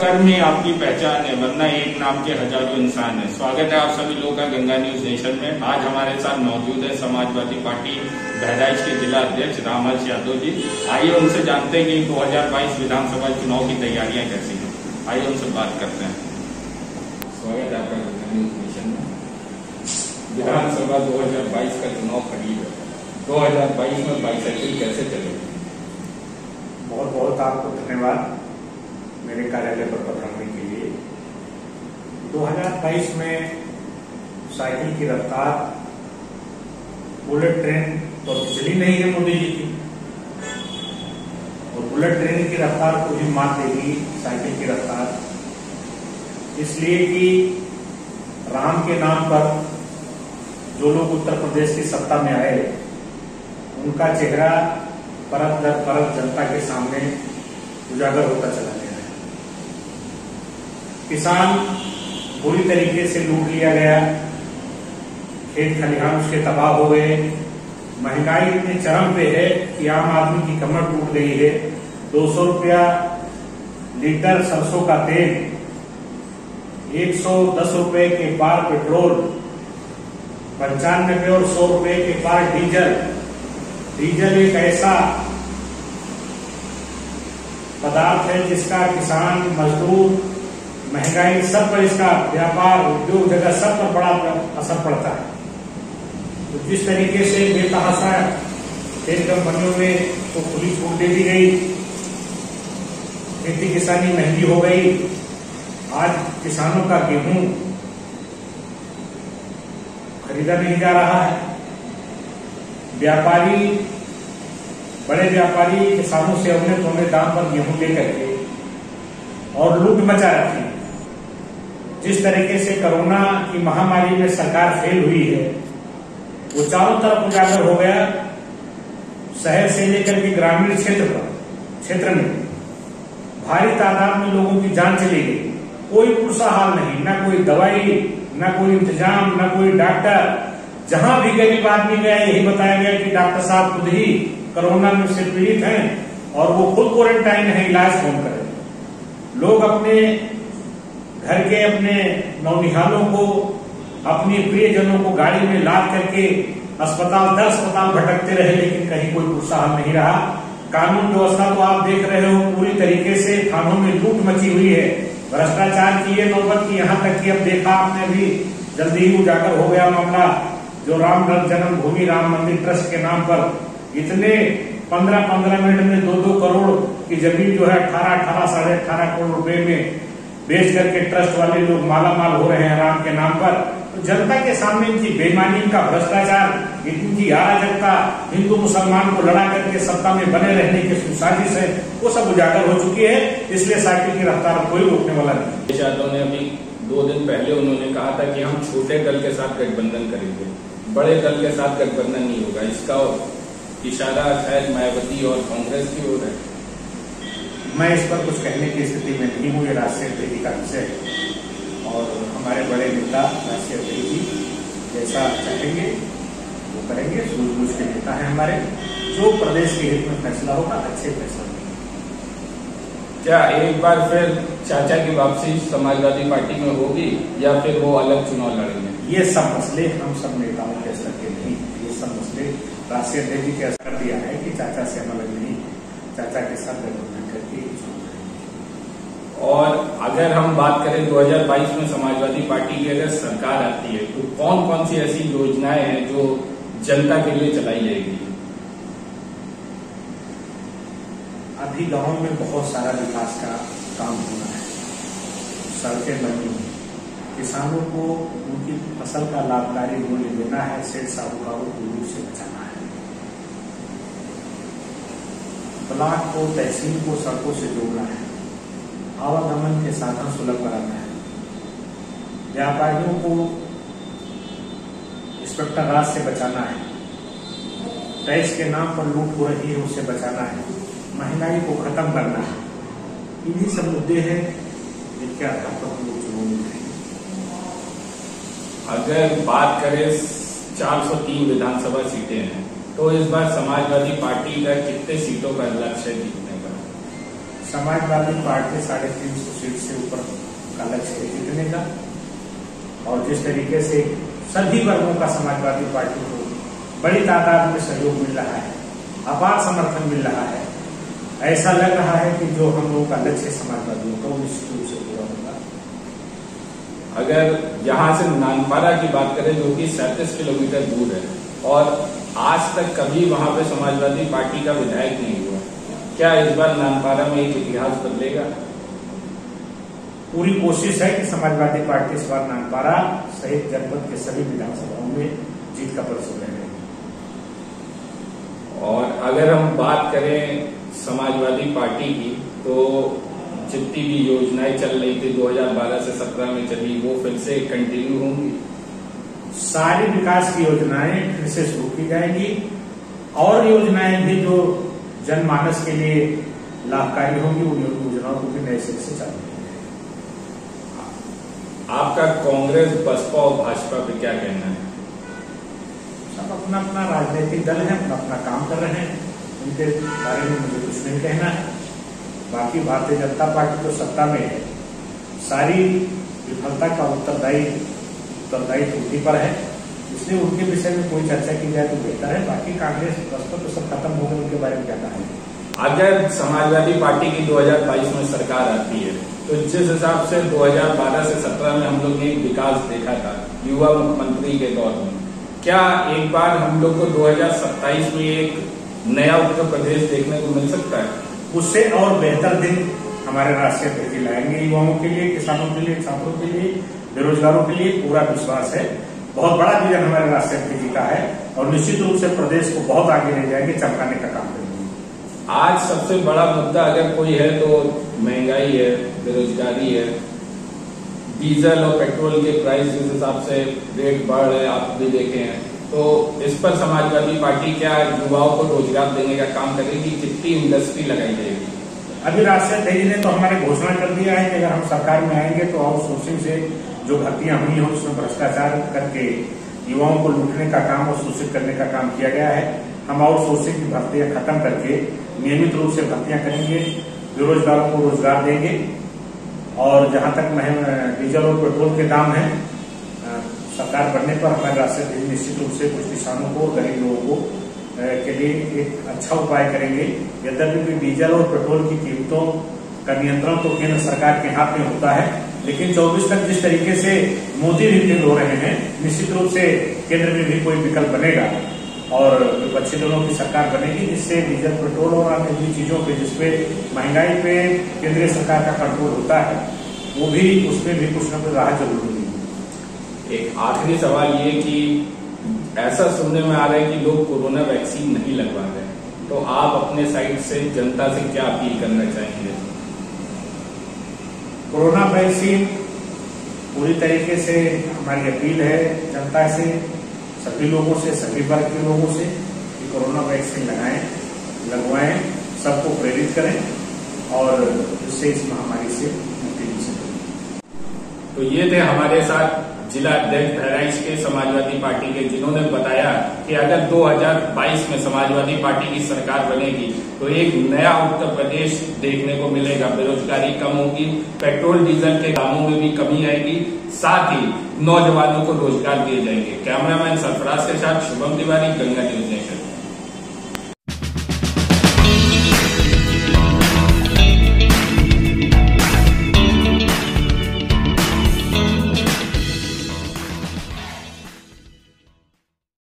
कर्म ही आपकी पहचान है, वरना एक नाम के हजारों इंसान है। स्वागत है आप सभी लोगों का गंगा न्यूज नेशन में। आज हमारे साथ मौजूद है समाजवादी पार्टी बहराइच के जिला अध्यक्ष रामहर्ष यादव जी। आइए उनसे जानते हैं कि 2022 विधानसभा चुनाव की तैयारियां कैसी हैं। आइए उनसे बात करते हैं। स्वागत है आपका गंगा न्यूज नेशन में। विधानसभा 2022 का चुनाव करीब है। 2022 में बाईसाइकिल कैसे चलेगी? बहुत बहुत आपको धन्यवाद मेरे कार्यालय पर पधारने के लिए। 2022 में साइकिल की रफ्तार बुलेट ट्रेन तो चली नहीं है मोदी जी की, और बुलेट ट्रेन की रफ्तार को भी मात देगी साइकिल की रफ्तार, इसलिए कि राम के नाम पर जो लोग उत्तर प्रदेश की सत्ता में आए उनका चेहरा परत दर परत जनता के सामने उजागर होता चला गया है। किसान बुरी तरीके से लूट लिया गया, खेत खलिहान उसके तबाह हो गए, महंगाई इतने चरम पे है कि आम आदमी की कमर टूट गई है। 200 रुपया लीटर सरसों का तेल, 110 रुपए के पार पेट्रोल, 95 और 100 रुपए के पार डीजल। डीजल एक ऐसा पदार्थ है जिसका किसान, मजदूर, महंगाई सब पर, इसका व्यापार, उद्योग जगत सब पर बड़ा असर पड़ता है। तो जिस तरीके से बेतहाशा तेल कंपनियों में तो खुली छूट दे दी गई, खेती किसानी महंगी हो गई, आज किसानों का गेहूं खरीदा नहीं जा रहा है। व्यापारी, बड़े व्यापारी किसानों से औने पौने दाम पर गेहूं लेकर के और लूट मचा रखी। जिस तरीके से कोरोना की महामारी में सरकार फेल हुई है, वो चारों तरफ उजागर हो गया। शहर से लेकर के ग्रामीण क्षेत्र में भारी तादाद में लोगों की जान चली गई। कोई पुरसा हाल नहीं, ना कोई दवाई, ना कोई इंतजाम, ना कोई डॉक्टर। जहां भी गरीब आदमी गया यही बताया गया कि डॉक्टर साहब खुद ही कोरोना में से पीड़ित हैं और वो खुद क्वारंटाइन है, इलाज कौन करे। लोग अपने घर के अपने नौनिहालों को, अपनी प्रियजनों को गाड़ी में लाद करके अस्पताल दर अस्पताल भटकते रहे, लेकिन कहीं कोई प्रोत्साहन नहीं रहा। कानून व्यवस्था तो आप देख रहे हो पूरी तरीके से थानों में लूट मची हुई है, भ्रष्टाचार की ये नौबत की यहाँ तक कि अब देखा आपने भी जल्दी ही उजागर हो गया मामला, जो राम जन्मभूमि राम मंदिर ट्रस्ट के नाम पर इतने 15-15 मिनट में 2-2 करोड़ की जमीन जो है 18 साढ़े 18 करोड़ रुपए में बेच करके ट्रस्ट वाले लोग मालामाल हो रहे हैं राम के नाम पर। तो जनता के सामने इनकी बेईमानी, इनका भ्रष्टाचार, इनकी अराजकता, हिंदू मुसलमान को लड़ा करके सत्ता में बने रहने की साजिश है, वो सब उजागर हो चुकी है। इसलिए साइकिल की रफ्तार कोई रोकने वाला नहीं। यादव ने अभी 2 दिन पहले उन्होंने कहा था कि हम छोटे दल के साथ गठबंधन करेंगे, बड़े दल के साथ गठबंधन नहीं होगा। इसका इशारा शायद मायावती और कांग्रेस की ओर है। मैं इस पर कुछ कहने की स्थिति में नहीं हूँ, ये राष्ट्रीय अध्यक्ष का विषय है और हमारे बड़े नेता राष्ट्रीय अध्यक्ष जी जैसा चाहेंगे वो करेंगे। सूझबूझ के नेता है हमारे, जो प्रदेश के हित में फैसला होगा अच्छे फैसला होगा। क्या एक बार फिर चाचा की वापसी समाजवादी पार्टी में होगी या फिर वो अलग चुनाव लड़ेंगे? ये सब मसले हम सब नेताओं के स्तर के नहीं, ये सब मसले राष्ट्रीय अध्यक्ष जी के असर दिया है कि चाचा से हम अलग नहीं, चाचा के साथ गठबंधन करके। और अगर हम बात करें 2022 में समाजवादी पार्टी की अगर सरकार आती है तो कौन कौन सी ऐसी योजनाएं हैं जो जनता के लिए चलाई जाएगी? अभी गांव में बहुत सारा विकास का काम होना है, सड़कें बनी, किसानों को उनकी फसल का लाभकारी मूल्य देना है, सेठ साहूकारों को लूट से बचाना है, ब्लॉक को, तहसील को सड़कों से जोड़ना है, आवागमन के साधन सुलभ कराना है, व्यापारियों को इंस्पेक्टर राज से बचाना है, टैक्स के नाम पर लूट हो रही है उससे बचाना है, महंगाई को खत्म करना है। इन्हीं सब मुद्दे हैं जिनके आधार पर हम लोग चुनाव में जाएंगे। अगर बात करें 403 विधानसभा सीटें हैं तो इस बार समाजवादी पार्टी का कितने सीटों का लक्ष्य है जीतने का? समाजवादी पार्टी 350 सीट से ऊपर का लक्ष्य है जीतने का। और जिस तरीके से सभी वर्गों का समाजवादी पार्टी को बड़ी तादाद में सहयोग मिल रहा है, अपार समर्थन मिल रहा है, ऐसा लग रहा है कि जो हम लोगों का लक्ष्य समाजवादियों का वो निश्चित रूप से पूरा होगा। अगर यहाँ से नानपारा की बात करें जो कि 37 किलोमीटर दूर है और आज तक कभी वहां पे समाजवादी पार्टी का विधायक नहीं हुआ, क्या इस बार नानपारा में एक इतिहास बदलेगा? पूरी कोशिश है कि समाजवादी पार्टी इस बार नानपारा सहित जनपद के सभी विधानसभाओं में जीत का परिसर लेंगे। और अगर हम बात करें समाजवादी पार्टी की, तो जितनी भी योजनाएं चल रही थी 2012 से 17 में चली, वो फिर से कंटिन्यू होंगी। सारी विकास की योजनाएं फिर से शुरू की जाएंगी और योजनाएं भी जो जनमानस के लिए लाभकारी होंगी उन योजनाओं को भी नए सिरे से चालू किया जाएगा। आपका कांग्रेस, बसपा और भाजपा पे क्या कहना है? सब अपना अपना राजनीतिक दल है, अपना अपना काम कर रहे हैं, उनके बारे में मुझे कुछ नहीं कहना है। बाकी भारतीय जनता पार्टी तो सत्ता में है, सारी विफलता का उत्तरदायित्व उनकी पर है, इसलिए उनके विषय में कोई चर्चा की जाए तो बेहतर है। बाकी कांग्रेस बसपा तो सब खत्म हो गए, उनके बारे में क्या कहा है। अगर समाजवादी पार्टी की 2022 में सरकार आती है तो जिस हिसाब से 2012 से 17 में हम लोग ने विकास देखा था युवा मुख्यमंत्री के दौर में, क्या एक बार हम लोग को 2027 में एक नया उत्तर प्रदेश देखने को मिल सकता है? उससे और बेहतर दिन हमारे राष्ट्रीय अध्यक्ष लाएंगे। युवाओं के लिए, किसानों के लिए, छात्रों के लिए, बेरोजगारों के लिए पूरा विश्वास है। बहुत बड़ा विजन हमारे राष्ट्रीय अध्यक्ष का है और निश्चित रूप से प्रदेश को बहुत आगे ले जाएंगे, चमकाने का काम करेंगे। आज सबसे बड़ा मुद्दा अगर कोई है तो महंगाई है, बेरोजगारी है, डीजल और पेट्रोल के प्राइस जिस हिसाब से रेट बढ़ रहे आप भी देखे हैं, तो इस पर समाजवादी पार्टी क्या युवाओं को रोजगार देने का काम करेगी? कितनी इंडस्ट्री लगाई जाएगी? अभी राष्ट्रीय अध्यक्ष ने तो हमारे घोषणा कर दिया है कि अगर हम सरकार में आएंगे तो आउटसोर्सिंग से जो भर्तियां हुई हैं उसमें भ्रष्टाचार करके युवाओं को लूटने का काम और शोषित करने का काम किया गया है। हम आउटसोर्सिंग की भर्तियां खत्म करके नियमित रूप से भर्तियां करेंगे, बेरोजगारों को रोजगार देंगे। और जहां तक डीजल और पेट्रोल के दाम है, सरकार बनने पर हमारे राष्ट्रीय अध्यक्ष निश्चित रूप से कुछ किसानों को, गरीब लोगों को के लिए एक अच्छा उपाय करेंगे। यद्यपि डीजल और पेट्रोल की कीमतों का नियंत्रण तो केंद्र सरकार के हाथ में होता है, लेकिन 24 तक जिस तरीके से मोदी रिटेल हो रहे हैं, निश्चित रूप से केंद्र में भी कोई विकल्प बनेगा और विपक्षी दलों की सरकार बनेगी, जिससे डीजल, पेट्रोल और अन्य चीजों पे जिसपे महंगाई पे केंद्रीय सरकार का कंट्रोल होता है, वो भी उसमें भी कुछ न कुछ राहत जरूर होगी। एक आखिरी सवाल ये कि ऐसा सुनने में आ रहा है कि लोग कोरोना वैक्सीन नहीं लगवा रहे, तो आप अपने साइड से जनता से क्या अपील करना चाहेंगे? कोरोना वैक्सीन पूरी तरीके से हमारी अपील है जनता से, सभी लोगों से, सभी वर्ग के लोगों से कि कोरोना वैक्सीन लगवाएं, सबको प्रेरित करें और इससे इस महामारी से मुक्ति मिल सके। तो ये थे हमारे साथ जिला अध्यक्ष बहराइच के समाजवादी पार्टी के, जिन्होंने बताया कि अगर 2022 में समाजवादी पार्टी की सरकार बनेगी तो एक नया उत्तर प्रदेश देखने को मिलेगा। बेरोजगारी कम होगी, पेट्रोल डीजल के दामों में भी कमी आएगी, साथ ही नौजवानों को रोजगार दिए जाएंगे। कैमरामैन सरफराज के साथ शुभम तिवारी, गंगा न्यूज नेशन।